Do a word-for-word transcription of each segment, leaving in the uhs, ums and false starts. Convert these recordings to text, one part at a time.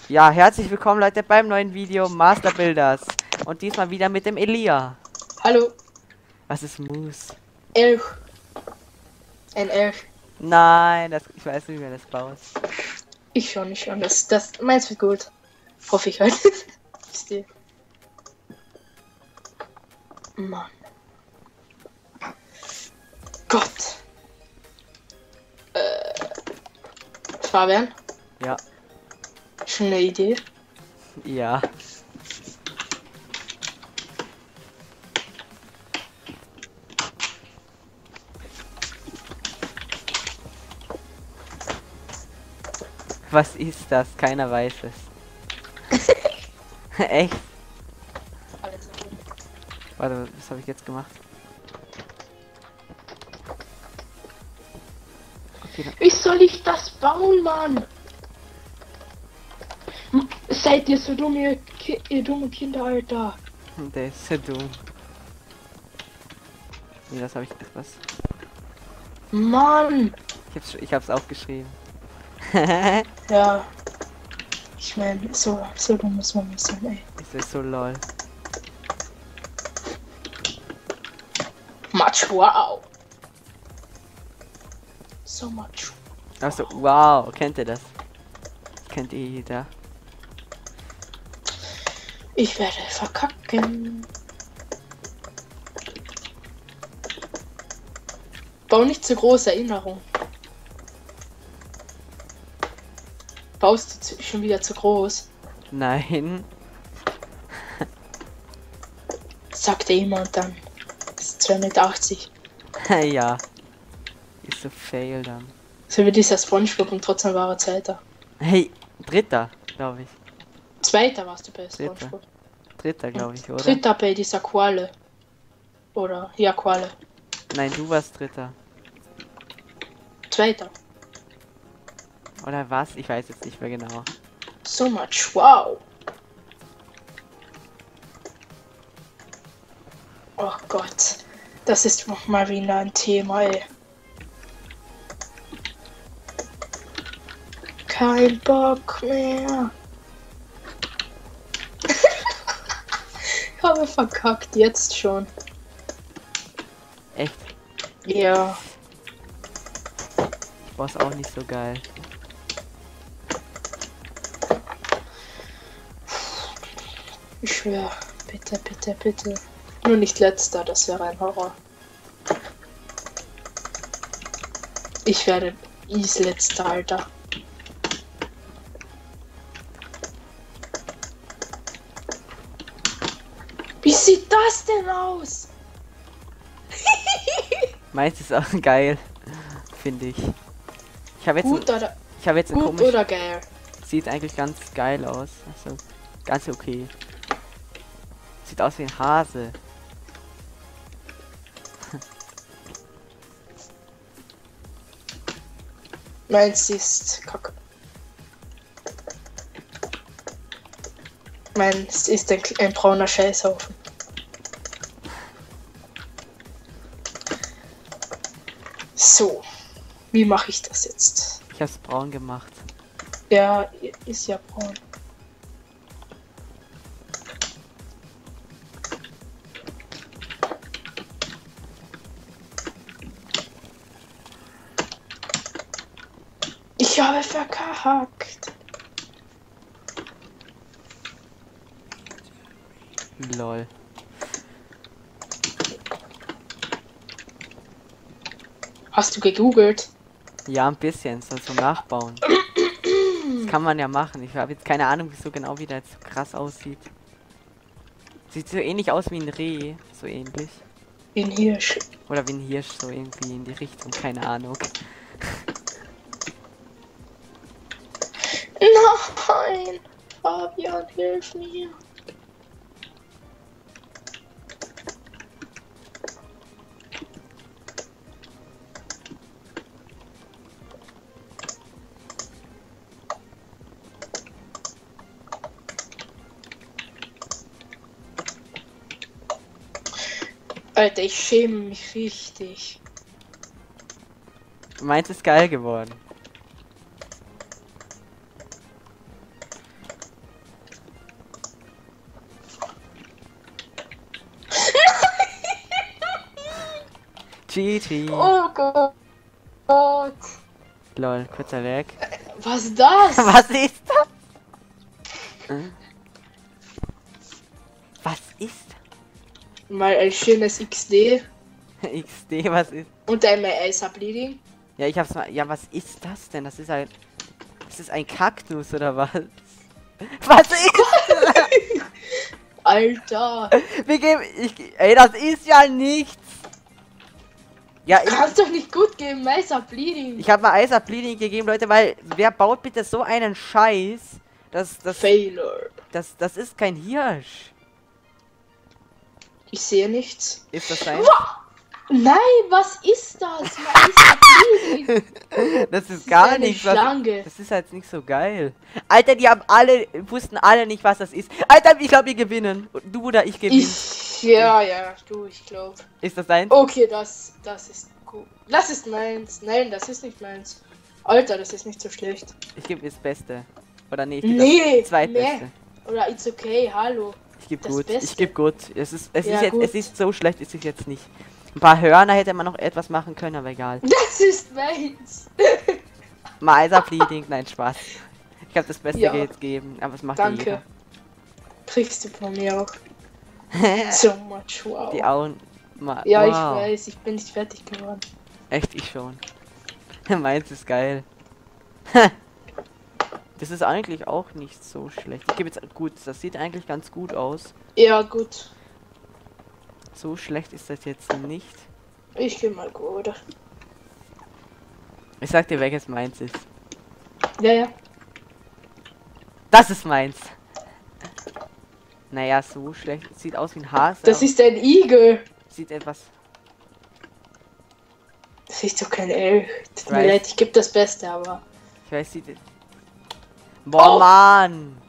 Ja, herzlich willkommen Leute beim neuen Video Master Builders. Und diesmal wieder mit dem Elia. Hallo. Was ist Moose? Elch. Ein Elch. Nein, das, ich weiß nicht, wie man das baut. Ich schon, ich schon. Das, das, meins wird gut. Hoffe ich halt. Wisst ihr. Mann. Gott. Äh. Fabian? Ja. Schon eine Idee? Ja. Was ist das? Keiner weiß es. Echt? Alles okay. Warte, was habe ich jetzt gemacht? Okay, dann. Wie soll ich das bauen, Mann? M- Seid ihr so dumm, ihr, Ki ihr dumme Kinder, Alter? Der ist so dumm. Nee, das habe ich etwas. Mann! Ich hab's, ich hab's aufgeschrieben. Ja. Ich meine, so, so dumm muss man nicht sein, ey. Das ist so lol. Much wow. So much. Achso, wow, kennt ihr das? Das kennt ihr jeder. Ich werde verkacken. Bau nicht zu große Erinnerung. Baust du zu, schon wieder zu groß? Nein. Sagte jemand dann. Das ist zweihundertachtzig. Ja. Ist so fail dann. So wie dieser SpongeBob und trotzdem war er Zweiter. Hey, dritter, glaube ich. Zweiter warst du bei Dritter. SpongeBob. Dritter, glaube ich, oder? Dritter bei dieser Qualle. Oder, ja, Qualle. Nein, du warst dritter. Zweiter. Oder was? Ich weiß jetzt nicht mehr genau. So much wow. Oh Gott. Das ist noch mal wieder ein Thema, ey. Kein Bock mehr. Ich habe verkackt, jetzt schon. Echt? Ja. Ich war's auch nicht so geil. Ich schwöre. Bitte, bitte, bitte. Nur nicht letzter, das wäre ein Horror. Ich werde is letzter, Alter. Wie sieht das denn aus? Meins ist auch geil. Finde ich. Ich habe jetzt, Gut ein, oder, ich habe jetzt ein gut komisch. oder geil? Sieht eigentlich ganz geil aus. Also ganz okay. Sieht aus wie ein Hase. Meins ist kacke. Meins ist ein, ein brauner Scheißhaufen. So, wie mache ich das jetzt? Ich hab's braun gemacht. Der ist ja braun. Ich habe verkackt. Lol. Hast du gegoogelt? Ja, ein bisschen. Soll so nachbauen. Das kann man ja machen. Ich habe jetzt keine Ahnung, wieso genau wie der jetzt so krass aussieht. Sieht so ähnlich aus wie ein Reh. So ähnlich. In Hirsch. Oder wie ein Hirsch, so irgendwie in die Richtung. Keine Ahnung. Nein! Fabian, hilf mir. Alter, ich schäme mich richtig. Meins ist geil geworden. G G. Oh Gott. Lol, kurzer Lag. Was ist das? Was ist das? Hm? Was ist? Mal ein schönes X D. X D, was ist? Und einmal Ice Bleeding. Ja, ich hab's mal. Ja, was ist das denn? Das ist ein. Das ist ein Kaktus oder was? Was ist? Alter. Wir geben. Ich, ey, das ist ja nichts. Ja, ich, Kannst doch nicht gut geben, Ice Bleeding. ich habe mal Ice Bleeding gegeben, Leute, weil wer baut bitte so einen Scheiß? Das, das, Failure. das, das ist kein Hirsch. Ich sehe nichts. Ist das sein? Nein, was ist das? Ice Bleeding. Das ist gar eine nichts. Was, Schlange. das ist halt nicht so geil. Alter, die haben alle, wussten alle nicht, was das ist. Alter, ich glaube, wir gewinnen. Du oder ich gewinnen. Ich, ja, ja, du, ich glaube. Ist das dein? Okay, das, das ist gut. Das ist meins. Nein, das ist nicht meins. Alter, das ist nicht so schlecht. Ich gebe das Beste. Oder nee, ich gebe Nee, das Zweitbeste. nee. Oder it's okay, hallo. Ich gebe Das gut. Beste. Ich gebe gut. Es ist, es Ja, ist jetzt, gut. es ist so schlecht, ist es jetzt nicht. Ein paar Hörner hätte man noch etwas machen können, aber egal. Das ist meins. Meiser Bleeding, nein, Spaß. Ich habe das Beste Ja. jetzt geben, aber es macht Danke. jeder. Kriegst du von mir auch. So much, wow. Die Augen. Ma Ja, wow. ich weiß, ich bin nicht fertig geworden. Echt, ich schon. Meins ist geil. Das ist eigentlich auch nicht so schlecht. Ich gebe jetzt gut, das sieht eigentlich ganz gut aus. Ja, gut. So schlecht ist das jetzt nicht. Ich geh mal gut. Ich sag dir, welches meins ist. Ja, ja. Das ist meins. Naja, so schlecht. Sieht aus wie ein Hase. Das aber ist ein Igel. sieht etwas. Das ist doch kein L. Tut mir Weiß. leid, ich gebe das Beste, aber. Ich weiß, sieht. Boah, Oh. Mann!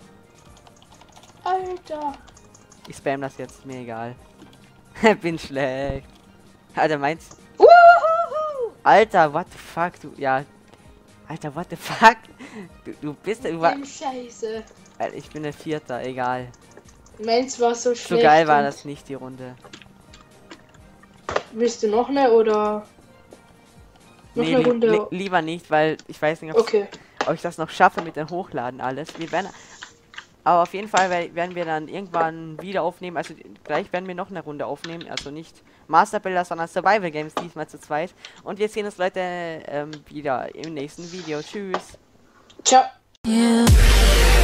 Alter. Ich spam das jetzt, mir egal. Bin schlecht. Alter, meins. Wuhu! Alter, what the fuck, du. Ja. Alter, what the fuck? Du, du bist. Du war, Nein, Scheiße. Alter, ich bin der Vierter, egal. Meins war so schlecht. So geil war und- das nicht, die Runde. Willst du noch eine oder? Noch Nee, eine li Runde. li lieber nicht, weil ich weiß nicht, ob, Okay. ob ich das noch schaffe mit dem Hochladen alles. Wir werden. Aber auf jeden Fall wer- werden wir dann irgendwann wieder aufnehmen. Also gleich werden wir noch eine Runde aufnehmen. Also nicht Master Builder, sondern Survival Games diesmal zu zweit. Und wir sehen uns, Leute, ähm, wieder im nächsten Video. Tschüss. Ciao. You